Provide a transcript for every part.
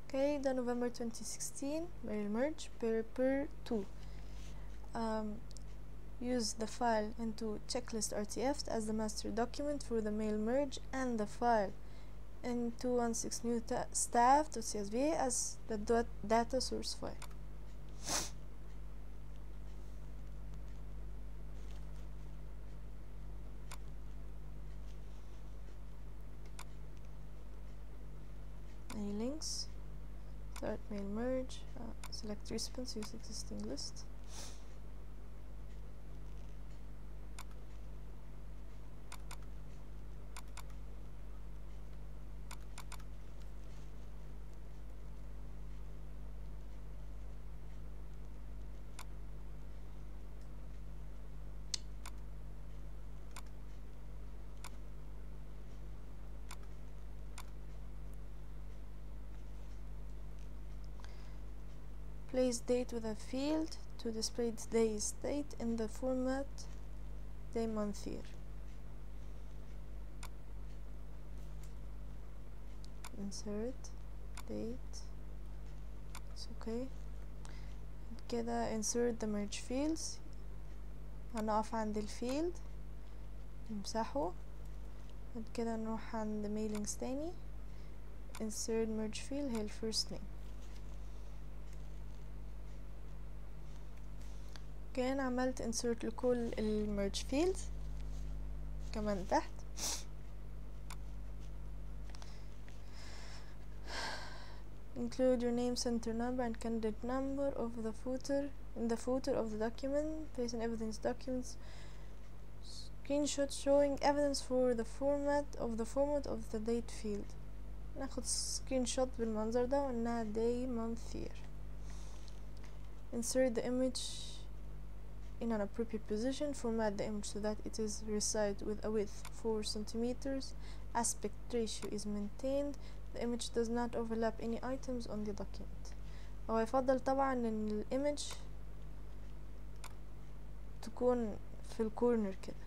Okay, the November 2016 mail merge per 2. Use the file into checklist RTF as the master document for the mail merge and the file in 216 new staff.csv as the data source file. Mailings, start mail merge, select recipients, use existing list. Place date with a field to display today's date in the format day month year. Insert date. It's okay. كده insert the merge fields. هنقف عند الفيلد نمسحه. بعد كده نروح عند mailings تاني. insert merge field هي first name. كان عملت insert لكل merge fields كمان تحت. Include your name, center number and candidate number of the footer in the footer of the document. Place an evidence documents screenshot showing evidence for the format of the date field. ناخد screenshot بالمنظر ده وإنها day month year. Insert the image in an appropriate position. Format the image so that it is resized with a width 4 centimeters. Aspect ratio is maintained. The image does not overlap any items on the document. هو يفضل طبعا ان الامج تكون في الكورنر كده.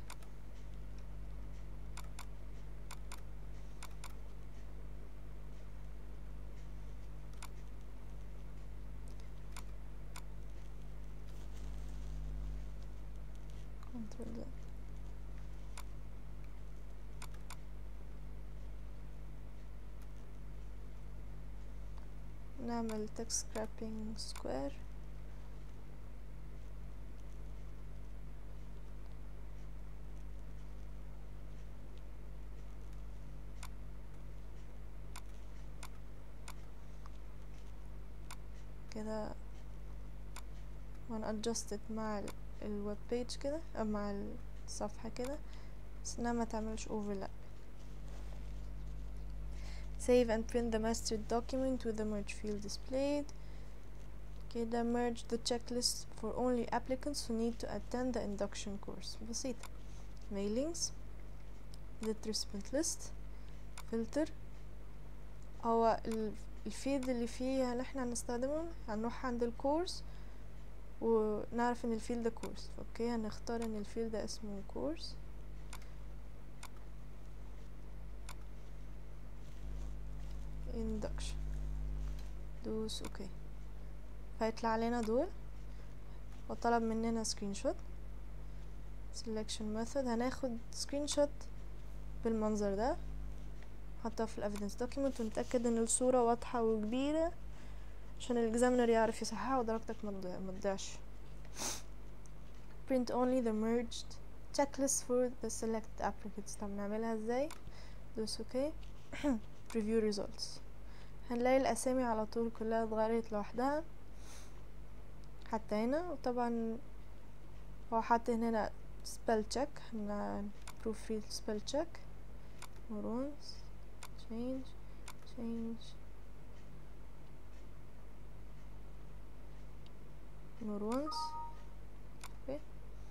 Ctrl Z. نعمل text scrapping square. كده adjust مع الويب بيج كده او مع الصفحة كده بس انها ما تعملش overlap. Save and print the master document with the merge field displayed. كده merge the checklist for only applicants who need to attend the induction course. بسيطة. mailings, edit recipient list, filter. هو الفيد اللي فيه نحن هنستخدمه هنروح عند الكورس ونعرف ان الفيلد ده كورس. اوكي هنختار ان الفيلد ده اسمه كورس. induction. دوس اوكي. فيطلع لنا دول وطلب مننا سكرين شوت. selection method هناخد سكرين شوت بالمنظر ده نحطها في evidence document ونتأكد ان الصورة واضحة وكبيرة عشان الاكزامينر يعرف يصححها ودرجتك ما تضيعش. print only the merged checklist for the select applicants. طب نعملها ازاي؟ دوس اوكي. preview results. هنلاقي الاسامي على طول كلها اتغيرت لوحدها حتى هنا. وطبعا هو حاطط هنا spell check. proofread spell check more once change more once. okay.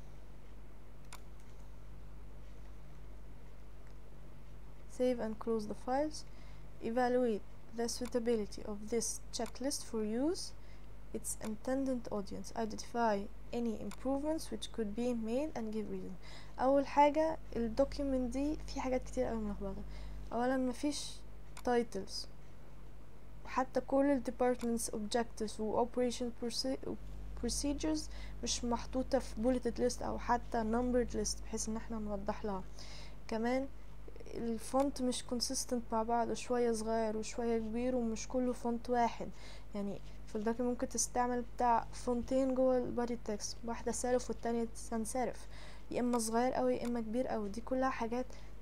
Save and close the files. Evaluate the suitability of this checklist for use its intended audience. Identify any improvements which could be made and give reason. اول حاجة الدوكيومنت دي في حاجات كتير اوي ملخبطة. اولا مفيش titles وحتى كل ال departments objectives و operation procedures مش محطوطة في bulleted list او حتى numbered list بحيث ان احنا نوضح لها. كمان الفونت مش consistent مع بعض، شوية صغير وشوية كبير ومش كله فونت واحد. يعني في الدوكيمنت ممكن تستعمل بتاع فونتين جوه البادي تكست، واحدة سالف والتانية سان سالف، يا اما صغير اوي يا اما كبير اوي. دي كلها حاجات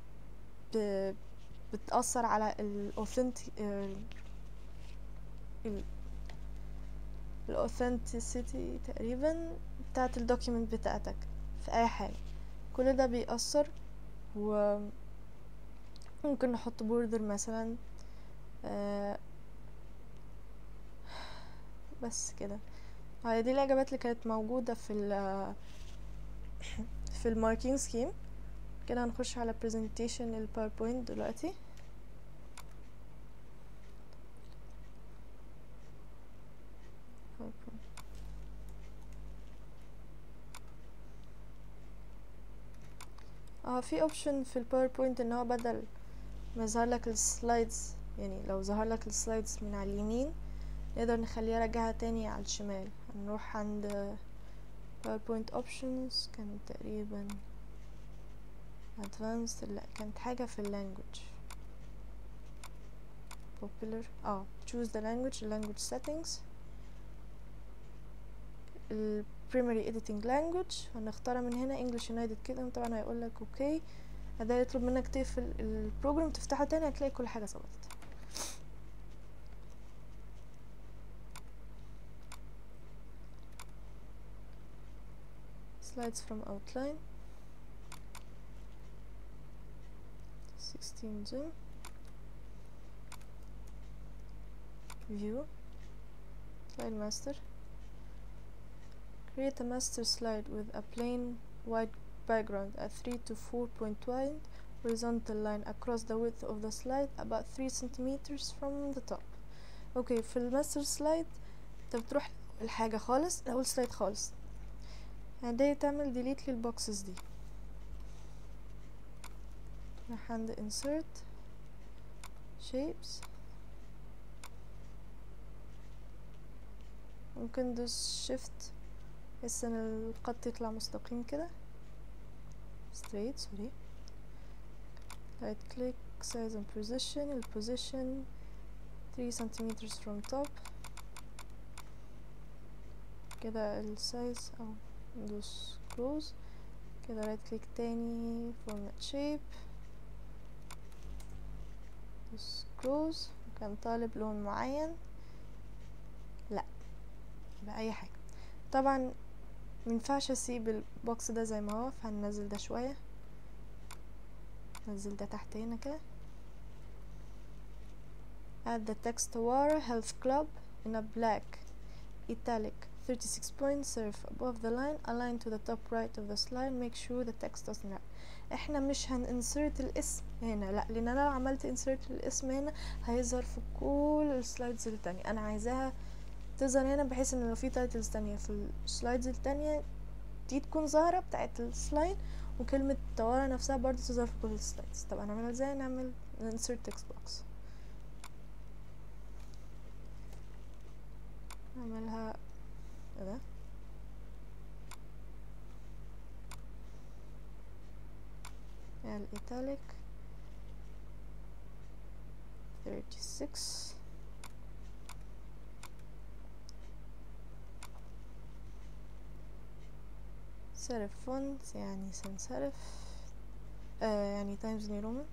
بتأثر على الاوثنتسيتي تقريبا بتاعت الدوكيمنت بتاعتك في اي حاجة. كل ده بيأثر. وممكن نحط بوردر مثلا. بس كده. هي دي الاجابات اللي كانت موجودة في الماركينج سكيم. كده هنخش على presentation الباوربوينت دلوقتي. في اوبشن في الباوربوينت ان هو بدل ما يظهر لك السلايدز، يعني لو ظهر لك السلايدز من على اليمين نقدر نخليها راجعها تاني على الشمال. هنروح عند PowerPoint options، كان تقريبا advanced، لا كانت حاجة في language popular. choose the language settings، ال primary editing language هنختارها من هنا English United كده. طبعا هيقولك اوكي، ده يطلب منك تقفل البروجرام تفتحه تاني، هتلاقي كل حاجة ظبطت. slides from outline 16 zoom view slide master. Create a master slide with a plain white background at 3 to 4 point wide horizontal line across the width of the slide about 3 centimeters from the top. اوكي، في الماستر سلايد انت بتروح الحاجة خالص، اول سلايد خالص، يعني تعمل ديليت للبوكسز دي. راح عند insert shapes، ممكن دوس shift بحيث ان الخط يطلع مستقيم كده straight. sorry. right click size and position، البوزيشن 3 centimeters from top كده السايز، او ندوس close كده. right click تاني format shape، دوس close. كان طالب لون معين، لا بأي حاجة. طبعا مينفعش اسيب البوكس ده زي ما هو، فهننزل ده شوية، ننزل ده تحت هنا كده. add the text Tawara Health Club in a black italic 36 point serif above the line, align to the top right of the slide, make sure the text doesn't wrap. احنا مش هنinsert الاسم هنا، لا، لان انا لو عملت insert الاسم هنا هيظهر في كل السلايدز التانية. انا عايزاها تظهر هنا بحيث ان لو في تايتلز تانية في السلايدز التانية دي تكون ظاهرة بتاعت السلايد، وكلمة توارا نفسها برضه تظهر في كل السلايدز. طب هنعملها ازاي؟ نعمل insert text box، نعملها كده. الإيتاليك 36 serif font، يعني sans serif، يعني times new roman.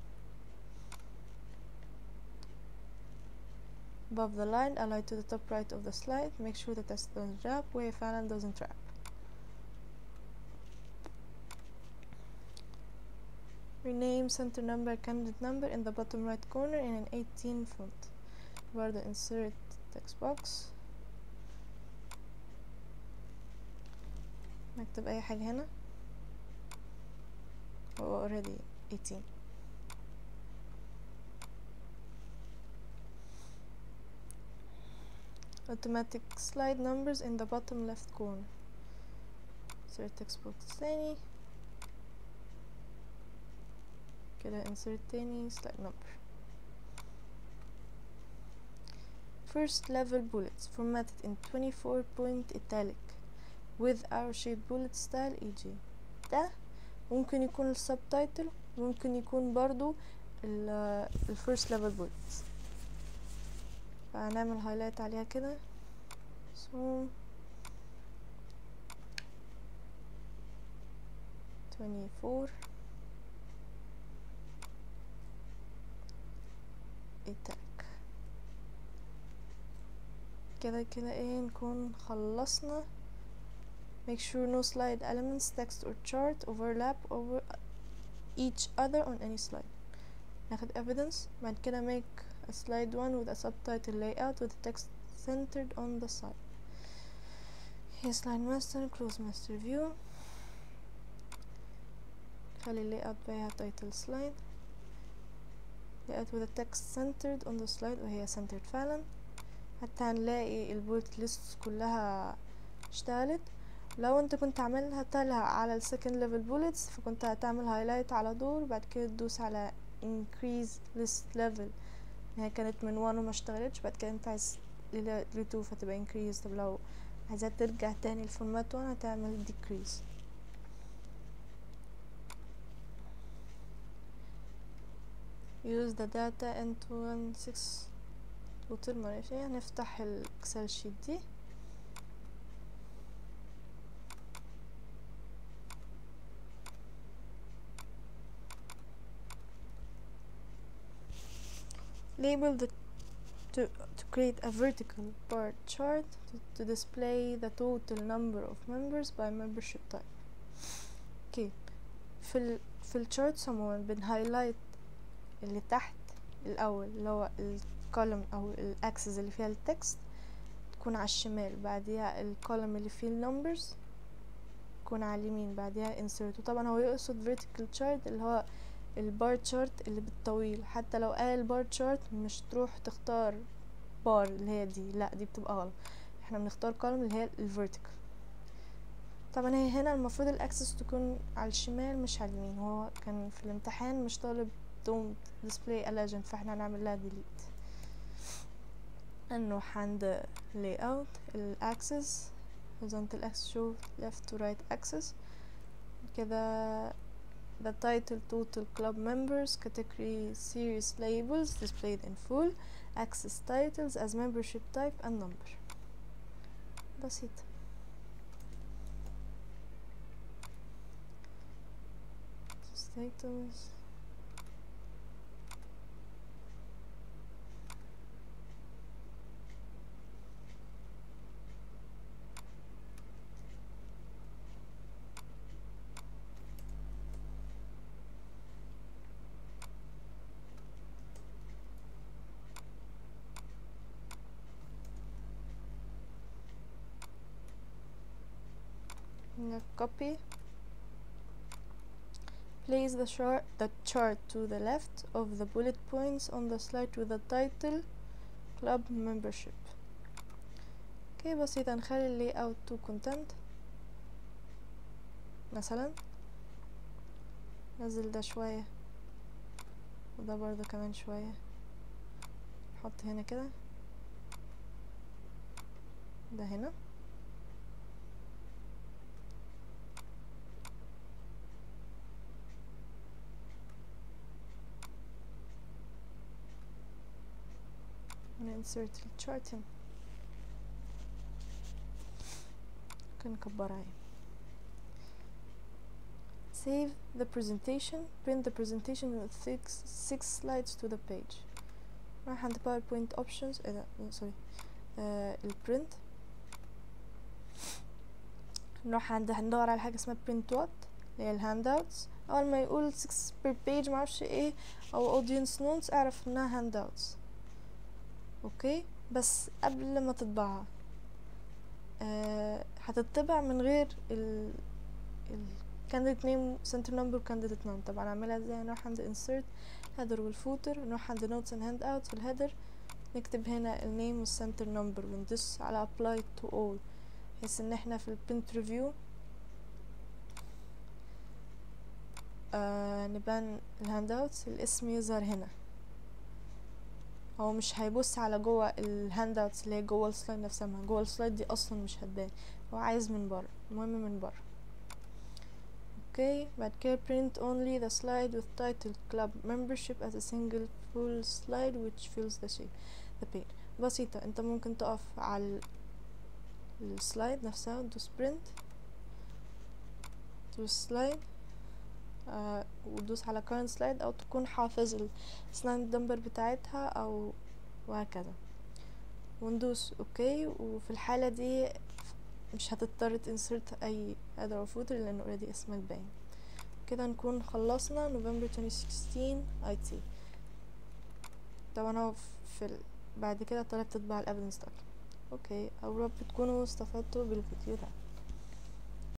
above the line, align to the top right of the slide, make sure the text doesn't wrap وهي فعلا doesn't wrap. rename center number candidate number in the bottom right corner in an 18 font. برضه insert text box، نكتب اي حاجة هنا، هو already 18. automatic slide numbers in the bottom left corner. insert text box تاني كده، insert تاني slide number. first level bullets formatted in 24 point italic with arrow shaped bullet style e.g. ده ممكن يكون السبتايتل، ممكن يكون برضو ال first level bullets. فهنعمل هايلايت عليها كده so 24 italic. كده ايه نكون خلصنا. make sure no slide elements text or chart overlap over each other on any slide. ناخد evidence بعد كده make a slide 1 with a subtitle layout with the text centered on the side. here slide master close master view. خلي layout بها title slide layout with the text centered on the slide وهي centered فعلا حتى هنلاقي البولت ليست كلها اشتغلت. لو انت كنت عاملها تلها على السكند ليفل بولتس فكنت هتعمل هايلايت على دور بعد كده تدوس على increase list level. هي كانت من 1 وما اشتغلتش بعد كده انت عايز ل 2 فتبقى increase. طب لو عايزها ترجع تاني لفورمات 1 هتعمل decrease. use the data into 6 توتال معرفش ايه. هنفتح الاكسل شيت دي label the to create a vertical bar chart to display the total number of members by membership type. okay في الشارت عموما بنهايلايت اللي تحت الاول اللي هو الكولوم او الاكسس اللي فيها التكست تكون على الشمال، بعديها الكولوم اللي فيه النمبرز تكون على اليمين، بعديها insert. وطبعا هو يقصد vertical chart اللي هو البار تشارت اللي بالطويل. حتى لو قال بار تشارت مش تروح تختار بار اللي هي دي، لا دي بتبقى غلط. احنا بنختار كولوم اللي هي الفيرتيكال. طبعا هي هنا المفروض الاكسس تكون على الشمال مش على اليمين. هو كان في الامتحان مش طالب don't display a legend فاحنا هنعمل لها delete. نروح عند layout الاكسس horizontal axis show left to right axis كده. the title total club members category series labels displayed in full access titles as membership type and number. بسيط. status copy. Place the chart to the left of the bullet points on the slide with the title club membership. اوكي بسيط. هنخلي layout to content مثلا، نزل ده شوية وده برضه كمان شوية، نحط هنا كده ده هنا. insert الchart هنا ممكن نكبرها. save the presentation. print the presentation with 6 slides to the page. راح عند PowerPoint options سوري الprint. نروح عند هندور على حاجة اسمها print what اللي هي الهاندouts. اول ما يقول 6 per page معرفش ايه او audience notes اعرف انها handouts. اوكي بس قبل ما تطبعها هتطبع من غير ال candidate name center number candidate name. طبعا اعملها ازاي؟ نروح عند insert header والfooter، نروح عند notes and handouts في الهيدر نكتب هنا النيم والcenter number وندوس على apply to all بحيث ان احنا في الprint review نبان الهاندouts الاسم يظهر هنا. هو مش هيبص على جوه الهاند اوتس اللي هي جوه السلايد نفسها، ما جوه السلايد دي اصلا مش هتبان، هو عايز من بره، المهم من بره. اوكي بعد كده print only the slide with title club membership as a single full slide which fills the page. بسيطة، انت ممكن تقف على السلايد نفسها تدوس print، تدوس slide وتدوس على current slide، او تكون حافظ السلايد نمبر بتاعتها او وهكذا، وندوس اوكي. وفي الحالة دي مش هتضطر تنسرت اي header or footer لان already اسمك باين. كده نكون خلصنا نوفمبر 2016 IT. طبعا هو بعد كده طلبت تطبع الافيدنس دوكيومنت. اوكي، او رب تكونوا استفدتوا بالفيديو ده.